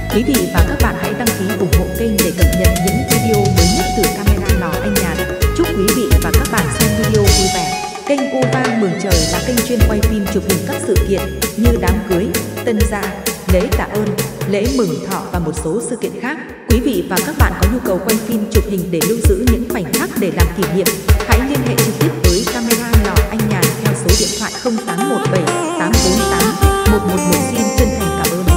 Quý vị và các bạn hãy đăng ký ủng hộ kênh để cập nhật những video mới nhất từ camera Lò Anh Nhàn. Chúc quý vị và các bạn xem video vui vẻ. Kênh U Vang Mường Trời là kênh chuyên quay phim chụp hình các sự kiện như đám cưới, tân gia, lễ tạ ơn, lễ mừng thọ và một số sự kiện khác. Quý vị và các bạn có nhu cầu quay phim chụp hình để lưu giữ những khoảnh khắc để làm kỷ niệm, hãy liên hệ trực tiếp với camera Lò Anh Nhàn theo số điện thoại 0817 848 111. Xin chân thành cảm ơn.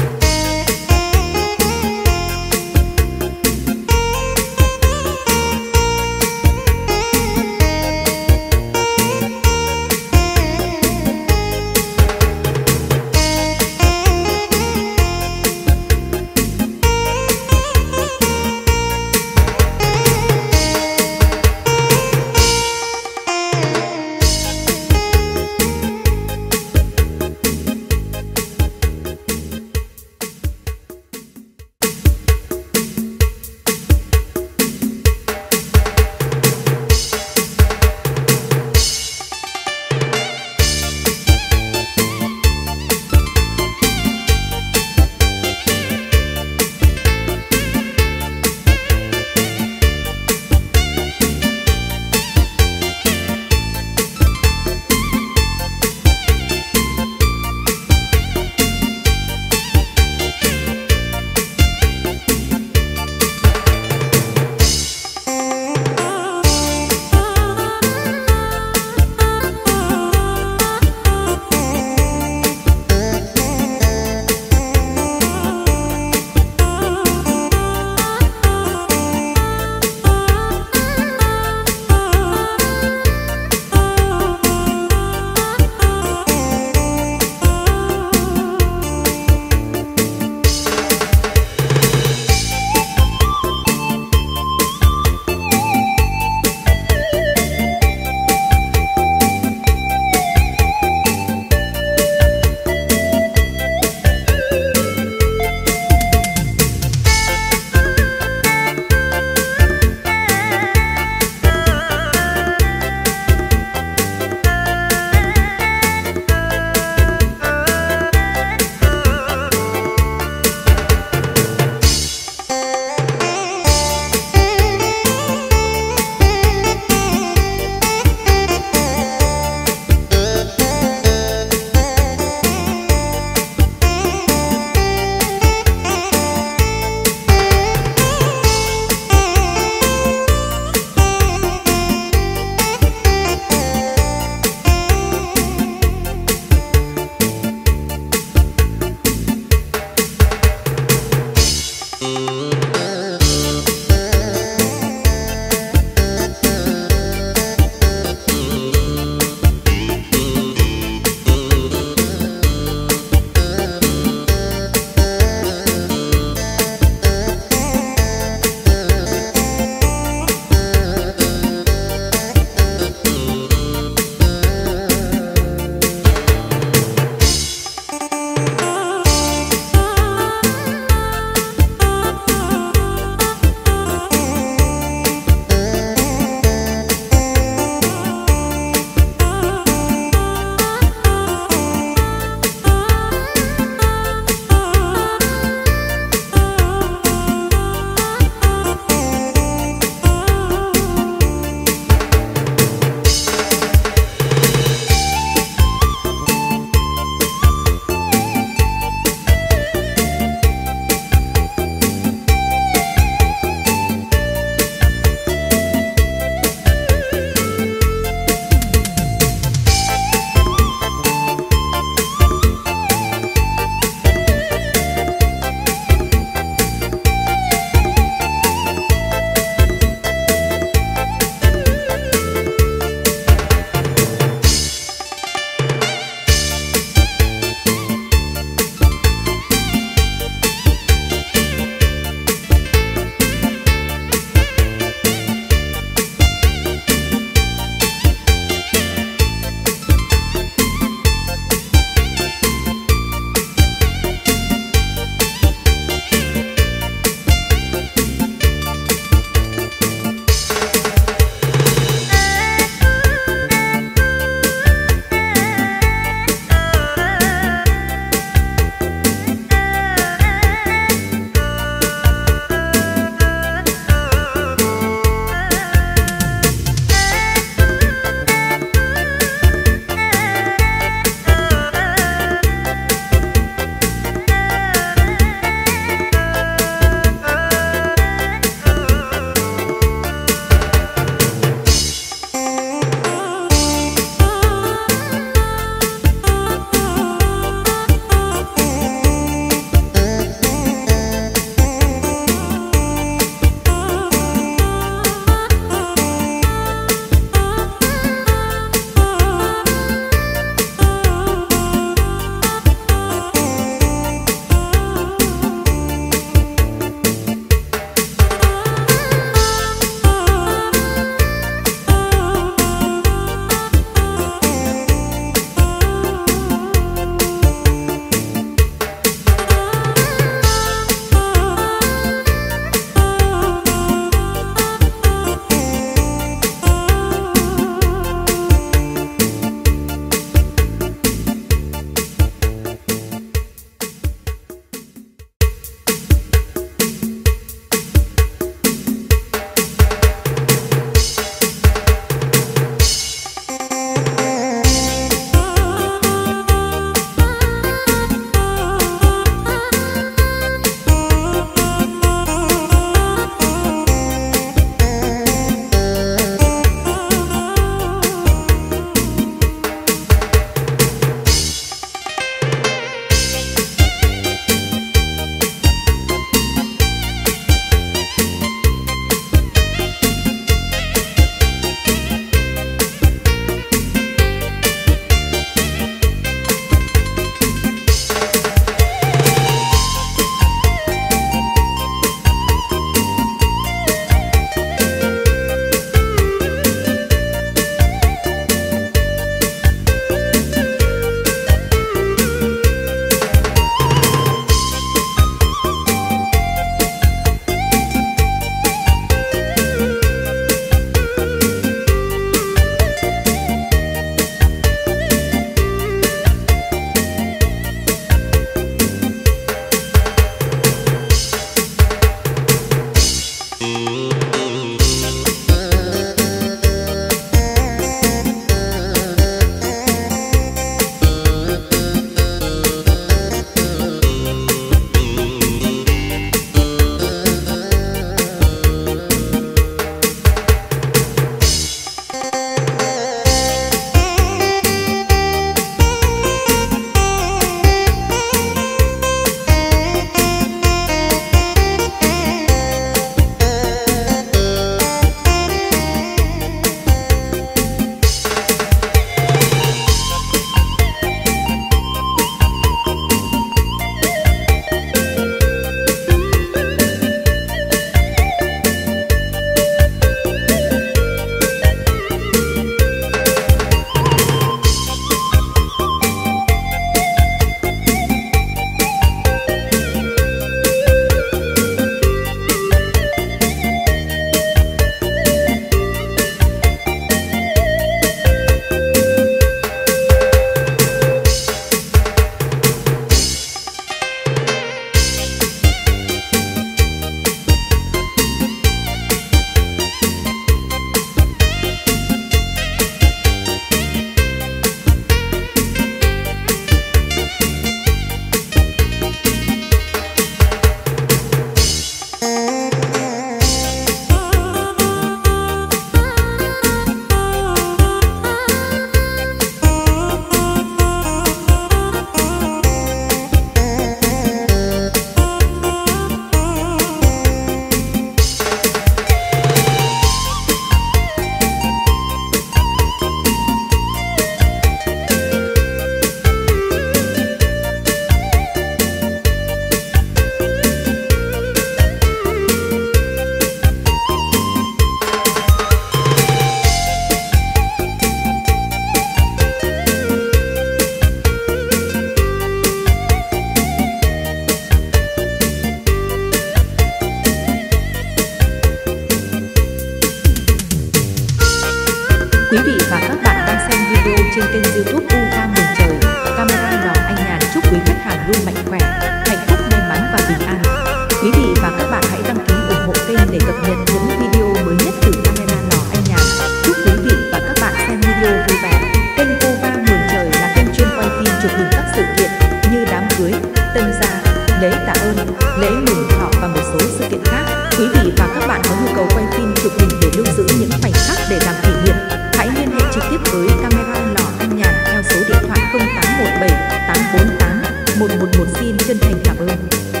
lễ mừng thọ và một số sự kiện khác. Quý vị và các bạn có nhu cầu quay phim chụp hình để lưu giữ những khoảnh khắc để làm kỷ niệm, hãy liên hệ trực tiếp với camera Lò Anh Nhàn theo số điện thoại 0817 848 111. Xin chân thành cảm ơn.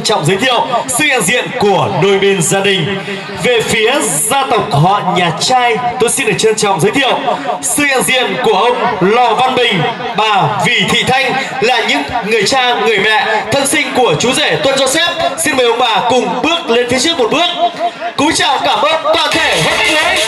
trọng giới thiệu sự hiện diện của đôi bên gia đình. Về phía gia tộc họ nhà trai, tôi xin được trân trọng giới thiệu sự hiện diện của ông Lò Văn Bình, bà Vì Thị Thanh là những người cha, người mẹ thân sinh của chú rể Tuân Joseph. Xin mời ông bà cùng bước lên phía trước một bước. Cúi chào cảm ơn toàn thể hội cưới.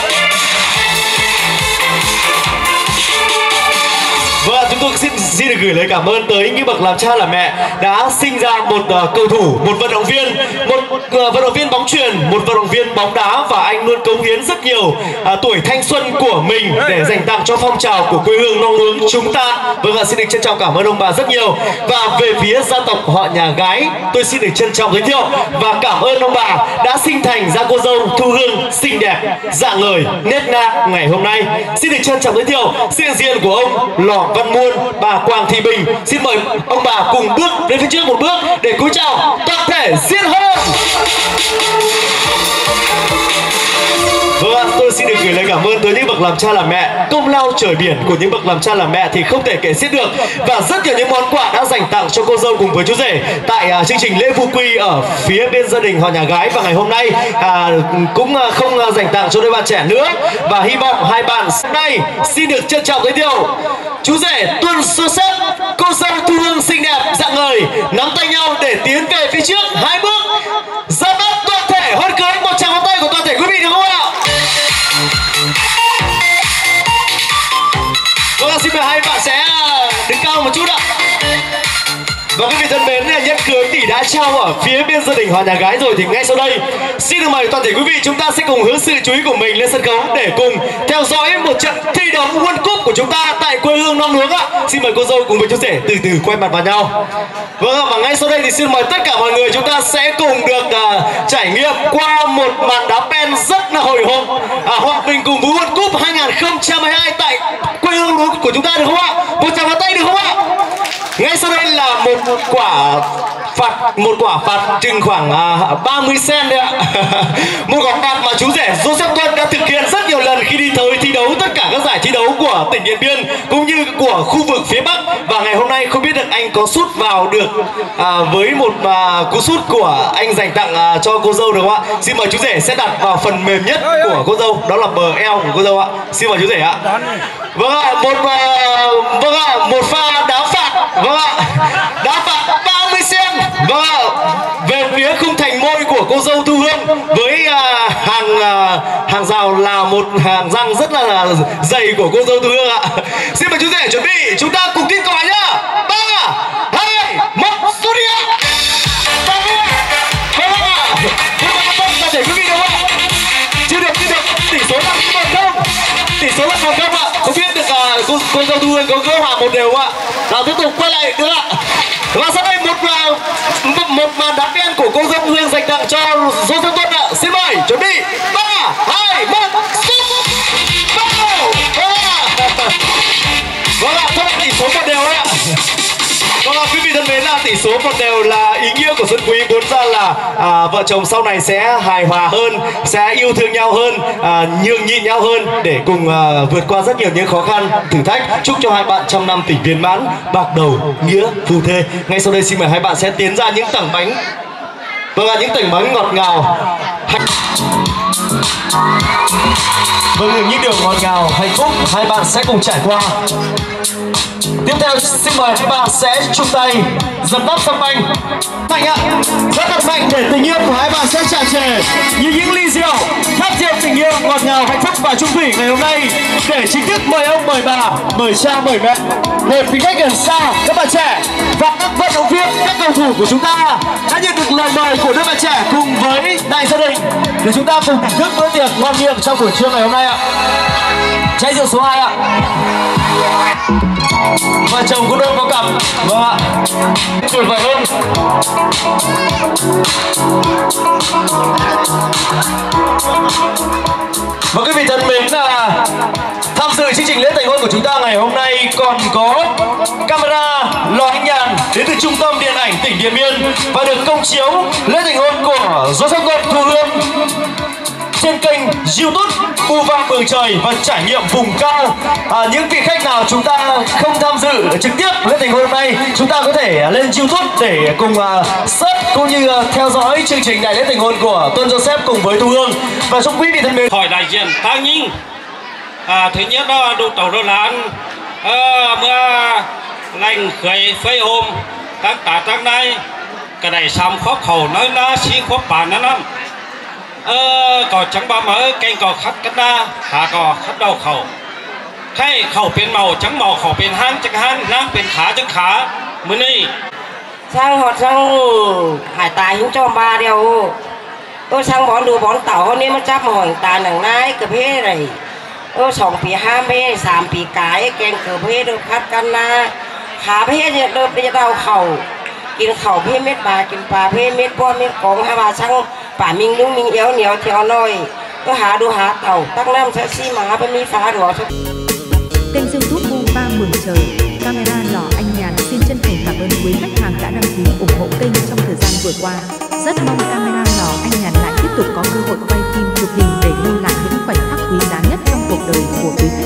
Và chúng tôi xin được gửi lời cảm ơn tới những bậc làm cha làm mẹ đã sinh ra một cầu thủ, một vận động viên, vận động viên bóng chuyền, một vận động viên bóng đá, và anh luôn cống hiến rất nhiều tuổi thanh xuân của mình để dành tặng cho phong trào của quê hương non nướng chúng ta. Vâng ạ, xin được trân trọng cảm ơn ông bà rất nhiều. Và về phía gia tộc họ nhà gái, tôi xin được trân trọng giới thiệu và cảm ơn ông bà đã sinh thành ra cô dâu Thu Hương xinh đẹp, dạng ngời, nét na ngày hôm nay. Xin được trân trọng giới thiệu sự hiện diện của ông Lò Văn Muôn, bà Quang Thị Bình. Xin mời ông bà cùng bước lên phía trước một bước để cúi chào toàn thể diễn hôn. Vâng, tôi xin được gửi lời cảm ơn tới những bậc làm cha làm mẹ. Công lao trời biển của những bậc làm cha làm mẹ thì không thể kể xiết được, và rất nhiều những món quà đã dành tặng cho cô dâu cùng với chú rể tại chương trình lễ vu quy ở phía bên gia đình họ nhà gái. Và ngày hôm nay cũng không dành tặng cho đôi bạn trẻ nữa, và hy vọng hai bạn hôm nay xin được trân trọng giới thiệu chú rể Tuân Joseph, cô dâu Thu Hương xinh đẹp dạng ngời nắm tay nhau để tiến về phía trước hai bước. Ra mắt toàn thể hôn cưới, một tràng pháo tay của toàn thể quý vị được không ạ? Vâng, xin mời hai bạn sẽ đứng cao một chút ạ. Và quý vị thân mến, nhẫn cưới thì đã trao ở phía bên gia đình họ nhà gái rồi, thì ngay sau đây xin được mời toàn thể quý vị chúng ta sẽ cùng hướng sự chú ý của mình lên sân khấu để cùng theo dõi một trận thi đấu World Cup của chúng ta tại quê hương non nướng ạ. Xin mời cô dâu cùng với chú rể từ từ quay mặt vào nhau. Vâng, và ngay sau đây thì xin mời tất cả mọi người chúng ta sẽ cùng được trải nghiệm qua một màn đá pen rất là hồi hộp, hòa mình cùng với World Cup 2022 tại quê hương của chúng ta, được không ạ? Một tràng pháo tay được không ạ? Ngay sau đây là một quả phạt chừng khoảng 30 cent đấy ạ. Một quả phạt mà chú rể Joseph Tuân đã thực hiện rất nhiều lần khi đi tới thi đấu tất cả các giải thi đấu của tỉnh Điện Biên cũng như của khu vực phía Bắc. Và ngày hôm nay không biết được anh có sút vào được với một cú sút của anh dành tặng cho cô dâu được không ạ? Xin mời chú rể sẽ đặt vào phần mềm nhất của cô dâu, đó là bờ eo của cô dâu ạ. Xin mời chú rể ạ. Vâng ạ, một pha đá phạt. Vâng ạ, đá phạt 30 cent. Vâng ạ, về phía khung thành môi của cô dâu Thu Hương với hàng rào là một hàng răng rất là dày của cô dâu Thu Hương ạ. Xin mời chú rể chuẩn bị, chúng ta cùng kích còi nhá. 3, 2, 1, xuất đi ạ. Vâng ạ, toàn thể quý vị đúng không ạ? Chưa được, tỷ số là 1-0. Tỷ số là 1-0 ạ. Không biết được cô dâu Thu Hương có gỡ hòa một đều không ạ? Nào tiếp tục quay lại nữa ạ. Và sau đây một màn đá pen của cô dâu Thu Hương dành tặng cho Joseph Tuân ạ. Xin mời chuẩn bị 3, 2, 1, sút. Vâng ạ, thôi tỷ số 1 đều đấy ạ. Vâng ạ, quý vị thân mến, là tỷ số 1 đều là ý nghĩa của Xuân Quý muốn ra là vợ chồng sau này sẽ hài hòa hơn, sẽ yêu thương nhau hơn, nhường nhịn nhau hơn để cùng vượt qua rất nhiều những khó khăn, thử thách. Chúc cho hai bạn trăm năm tình viên mãn, bạc đầu nghĩa phu thê. Ngay sau đây xin mời hai bạn sẽ tiến ra những tảng bánh. Vâng ạ, những tảng bánh ngọt ngào. Vâng, những điều ngọt ngào hạnh phúc hai bạn sẽ cùng trải qua. Tiếp theo xin mời các bạn sẽ chung tay dập tắt sâm banh mạnh ạ, rất thật mạnh để tình yêu của hai bạn sẽ tràn trề như những ly rượu thắp rượu tình yêu ngọt ngào hạnh phúc và chung thủy ngày hôm nay. Để chính thức mời ông, mời bà, mời cha, mời mẹ, một vị khách gần xa, các bạn trẻ và các vận động viên, các cầu thủ của chúng ta đã nhận được lời mời của đôi bạn trẻ cùng với đại gia đình để chúng ta cùng thưởng thức bữa tiệc ngon miệng trong buổi trưa ngày hôm nay ạ. Chai rượu số 2 ạ. Vợ chồng có đôi có cặp. Vâng ạ, tuyệt vời hơn. Và quý vị thân mến, là tham dự chương trình lễ thành hôn của chúng ta ngày hôm nay còn có camera Lò Anh Nhàn đến từ Trung tâm Điện ảnh tỉnh Điện Biên và được công chiếu lễ thành hôn của Joseph Tuân Thu Hương trên kênh YouTube UVA Mường Trời và trải nghiệm vùng cao. Những vị khách nào chúng ta không tham dự trực tiếp lễ tình hôm nay, chúng ta có thể lên YouTube để cùng search cũng như theo dõi chương trình đại lễ tình hôn của Tuân Joseph cùng với Thu Hương. Và chúc quý vị thân mến, hỏi đại diện Tăng Ninh. Thứ nhất đó đủ tàu đồ lán มื่อ lành khởi phơi hôm các tả tăng này cái này xăm khó khẩu nói nó xí khó bản nó lắm có trắng ba mới canh có khắt cắt đa hạ có khắt đầu khẩu hay khẩuเป็นmàu trắng màu khẩuเป็นhang trắng hangน้ำเป็นขาtrắngขามื้อนี้ช่างหอดช่างหายตายหิ้งจอมบาเดียวตัวช่างบอลดูบอลเต่าคนนี้มันจับมาห่วงตาหนังนายกระเพาะอะไร2 ปี 5 ปี 3 ปีกายแกงเกลือเพชรคัดกันนะขาเพชรเนี่ยเดินไปจะเอาเข่ากินเข่าเพชรเม็ดบากินปลาเพชรเม็ดป้อเม็ดกองให้มาช่างป่ามิงนุ่งมิงเอวเหนียวเที่ยวน้อยก็หาดูหาเต่าตั้งน้ำเซ็กซี่หมาเป็นมีฟ้าหรอ Kênh YouTube U3 Mường Trời, camera lò anh Nhàn xin chân thành cảm ơn quý khách hàng đã đăng ký ủng hộ kênh trong thời gian vừa qua. Rất mong camera lò anh Nhàn lại tiếp tục có cơ hội quay phim chụp hình để lưu lại những khoảnh khắc quý giá nhất trong cuộc đời của quý khách.